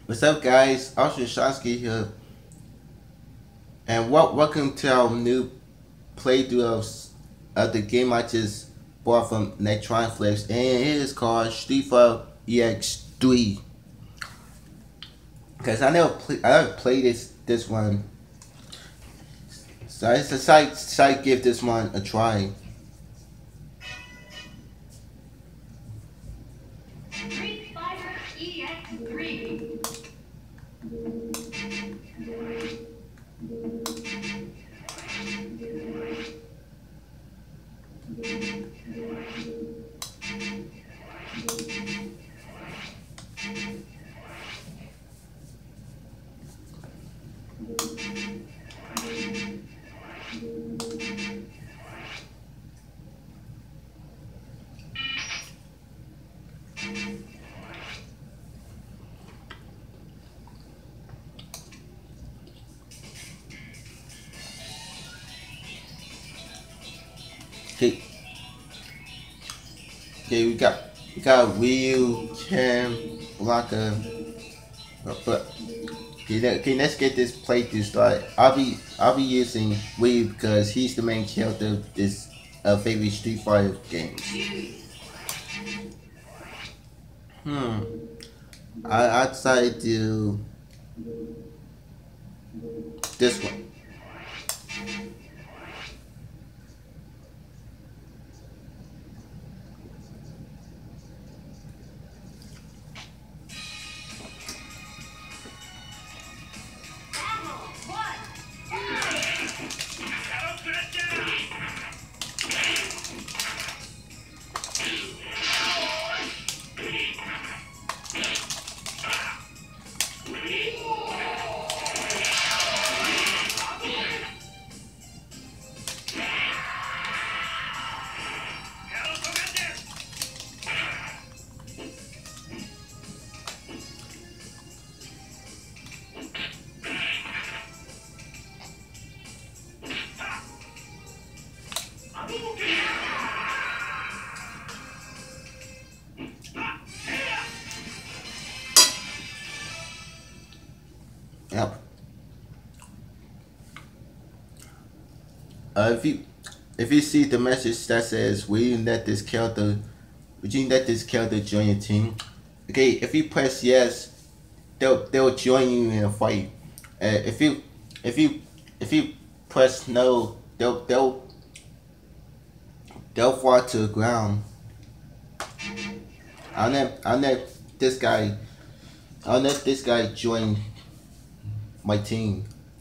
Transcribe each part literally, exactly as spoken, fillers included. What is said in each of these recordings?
What's up, guys? Austin Shonsky here, and wel- welcome to our new playthrough of, of the game I just bought from Electronic Flex, and it is called Fighter E X three. Cause I never play, I never played this this one, so I decided to give this one a try. Fighter E X three. Okay, okay, we got we got Ryu, Cam, Blanca, but, but okay, let, okay, let's get this playthrough started. I'll be I'll be using Ryu because he's the main character of this uh, favorite Street Fighter games. Hmm. I I decided to do this one. Yep. Uh, if you if you see the message that says "Will you let this character, would you let this character join your team?" Okay, if you press yes, they'll they'll join you in a fight. Uh, if you if you if you press no, they'll they'll they'll fall to the ground. I'll let I'll let this guy I'll let this guy join my team.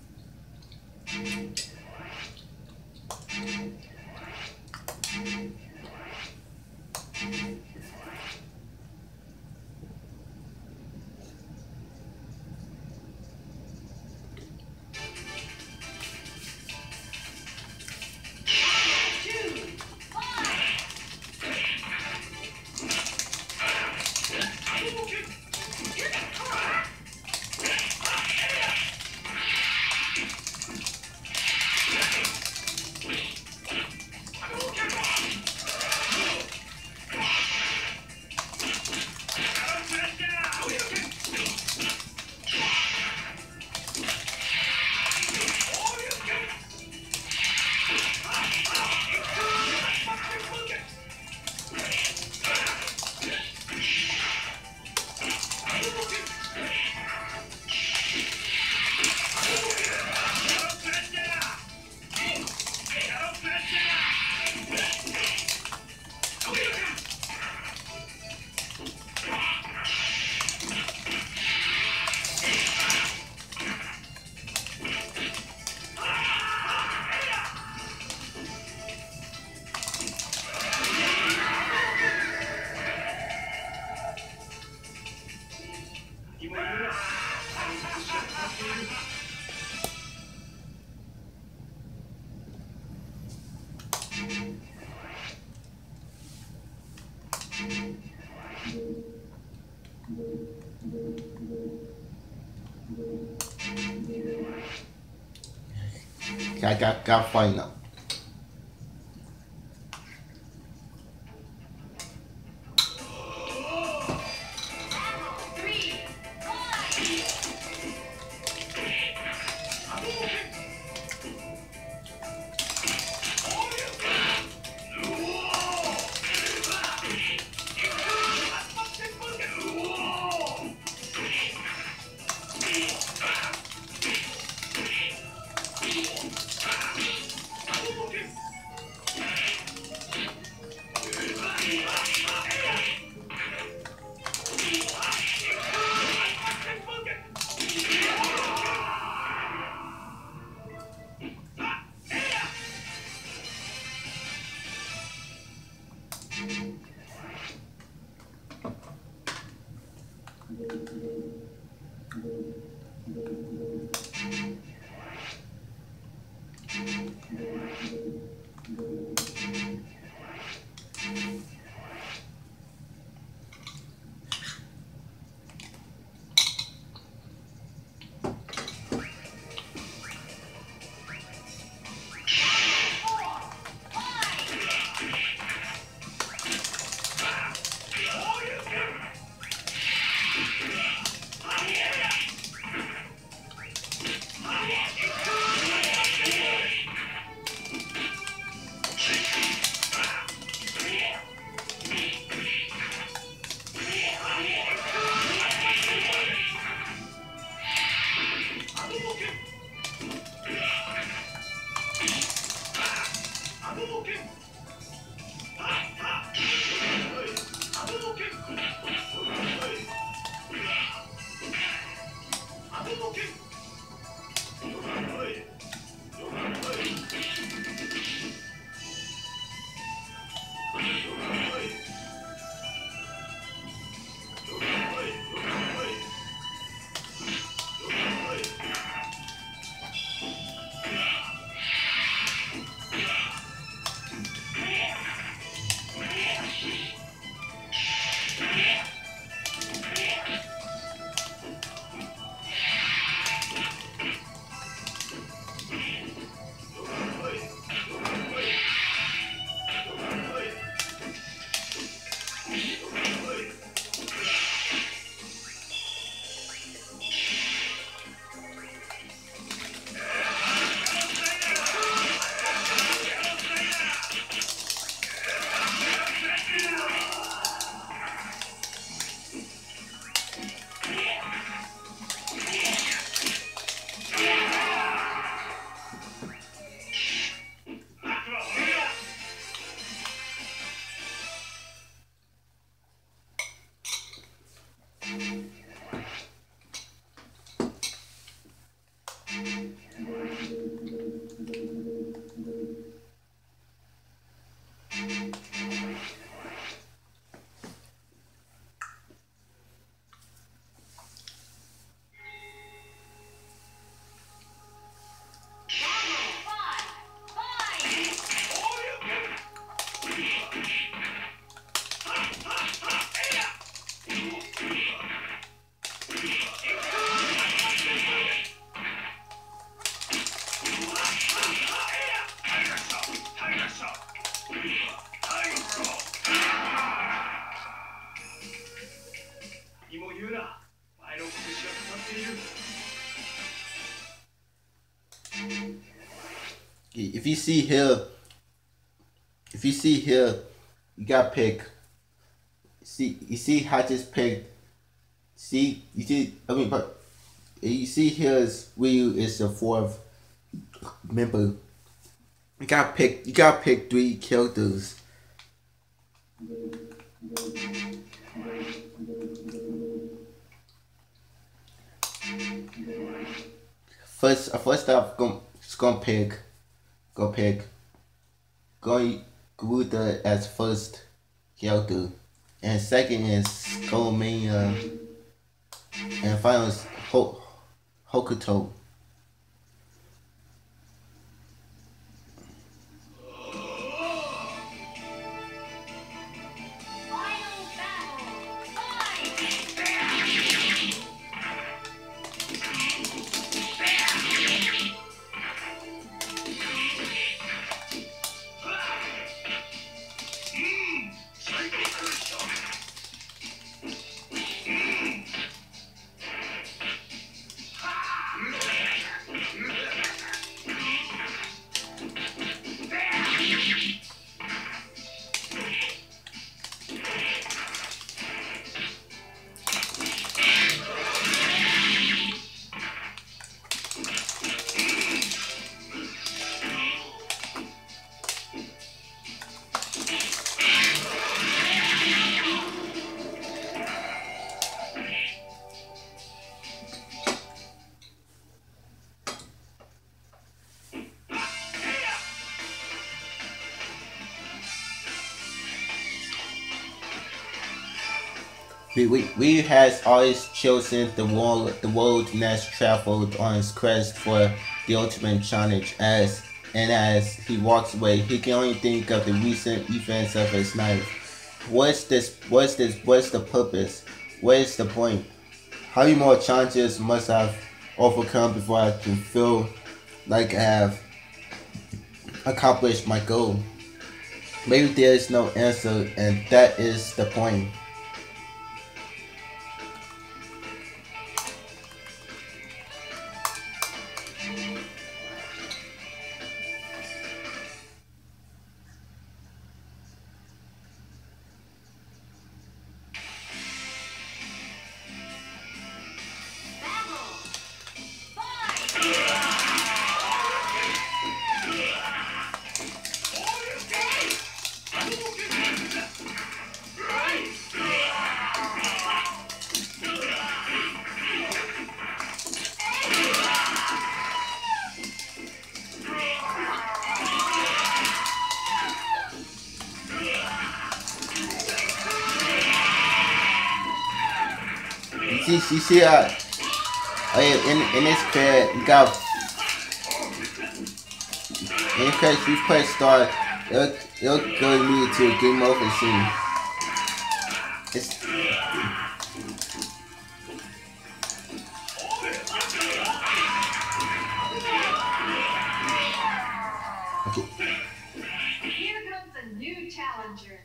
I got got fight now. Three, five. if you see here, if you see here, you got pick. See, you see how I just picked. See, you see. I mean, but you see here is Ryu is the fourth member. You got pick. You got pick three characters. First, uh, first off, gonna, just gonna pick, go pick, going Garuda as first character, and second is Golomania, and final is Ho Hokuto. We, we, we has always chosen the world the world next traveled on his quest for the ultimate challenge. As and as he walks away, he can only think of the recent events of his life. What's this? What's this? What's the purpose? What is the point? How many more challenges must I have overcome before I can feel like I have accomplished my goal? Maybe there is no answer, and that is the point. You see, you see, uh, oh yeah, in in this pair, you got in case you press start, it'll it'll go immediately to a game over scene. It's okay. Here comes a new challenger.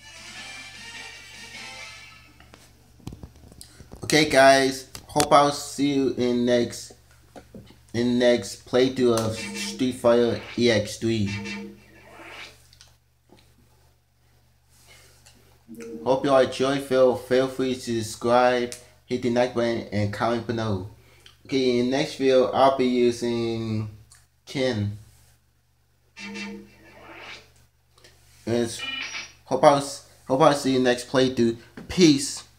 Okay, guys. Hope I'll see you in next in next playthrough of Street Fighter E X three. Hope you all enjoy. Feel feel free to subscribe, hit the like button, and comment below. Okay, in the next video, I'll be using Ken. And hope I'll hope I'll see you next playthrough. Peace.